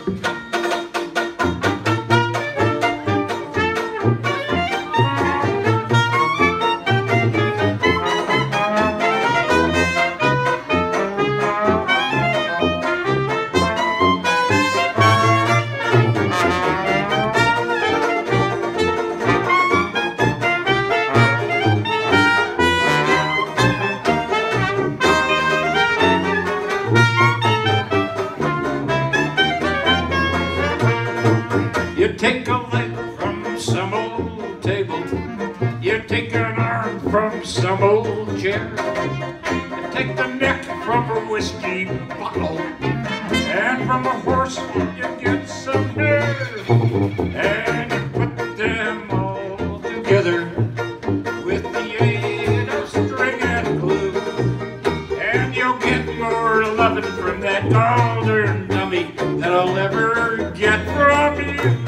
You take a leg from some old table, you take an arm from some old chair, you take the neck from a whiskey bottle, and from a horse you get some hair, and you put them all together with the aid of string and glue, and you'll get more loving from that golden dummy than I'll ever get from you.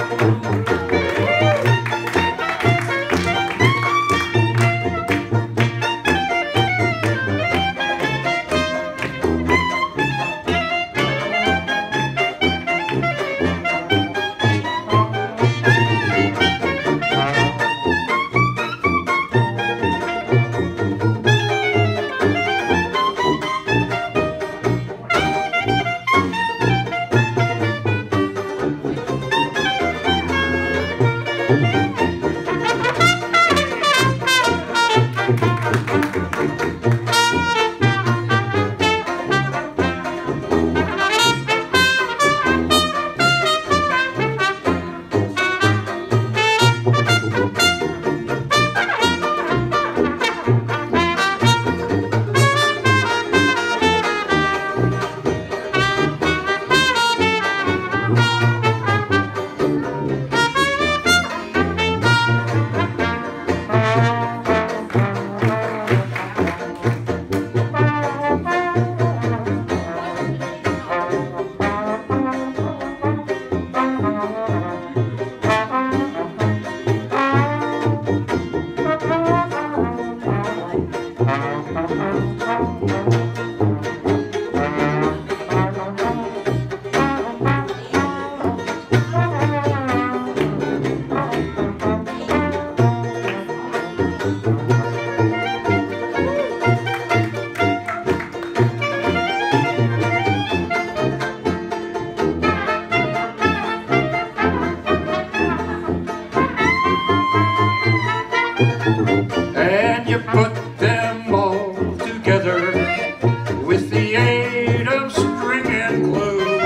And you put them all together with the aid of string and glue,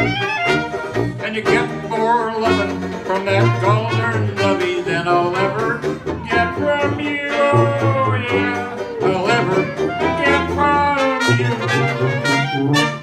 and you get more loving from that golden lovey than I'll ever get from you. Oh yeah, I'll ever get from you.